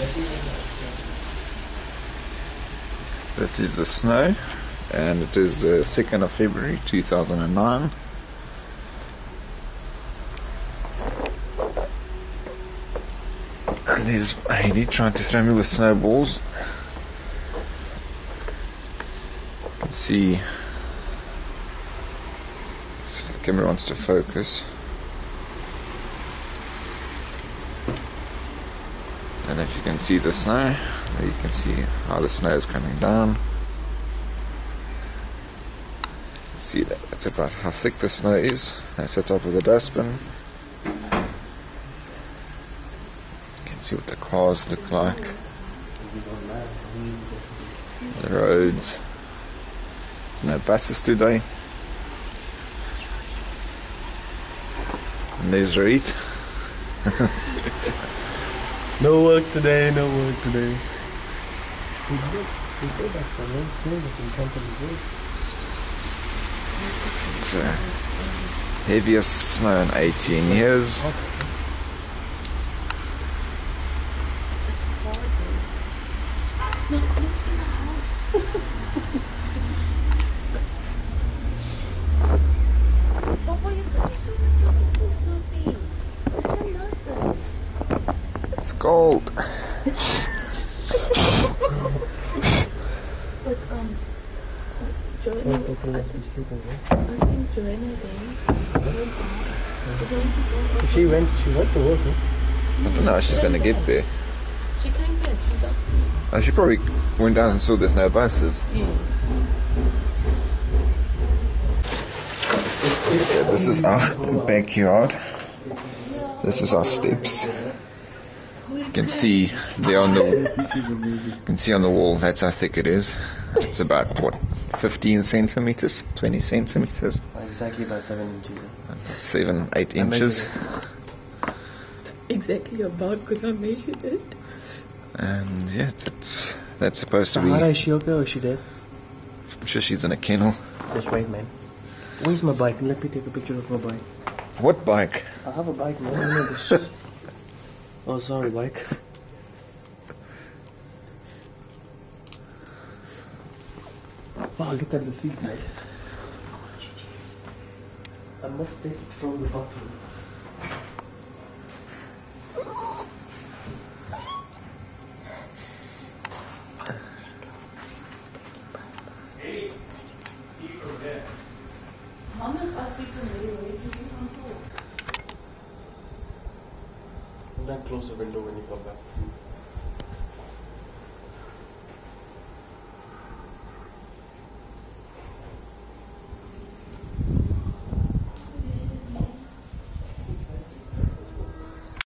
This is the snow, and it is the 2nd of February 2009. And there's Heidi trying to throw me with snowballs. You can see the camera wants to focus. And if you can see the snow, there you can see how the snow is coming down. See that? That's about how thick the snow is. That's the top of the dustbin. You can see what the cars look like. The roads. No buses today. And there's Reet. No work today, no work today. It's the heaviest snow in 18 years. It's cold. She went to work, huh? I don't know how she's going to get there. She came back, she's up. Oh, she probably went down and saw there's no buses. Okay, this is our backyard. This is our steps. You can see there on the wall. That's how thick it is. It's about what, 15 centimeters, 20 centimeters. Exactly about 7 inches. 7-8 inches. Exactly about, because I measured it. And yeah, that's supposed to be. Sahara, is she okay or is she dead? I'm sure she's in a kennel. Just wait, man. Where's my bike? Let me take a picture of my bike. What bike? I have a bike, man. You know this. Oh, sorry, bike. Wow, look at the seat, mate. I must take it from the bottom. Don't close the window when you come back.